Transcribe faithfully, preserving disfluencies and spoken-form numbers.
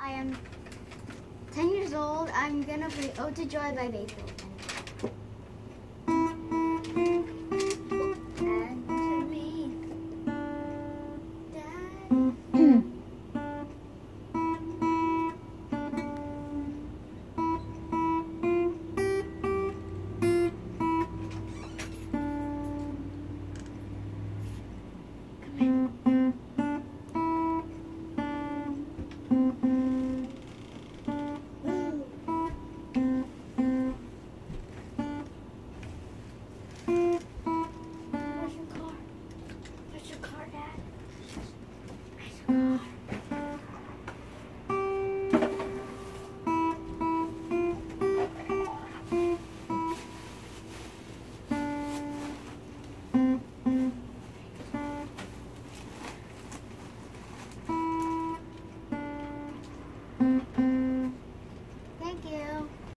I am ten years old. I'm gonna play Ode to Joy by Beethoven. And to me, Mm-hmm.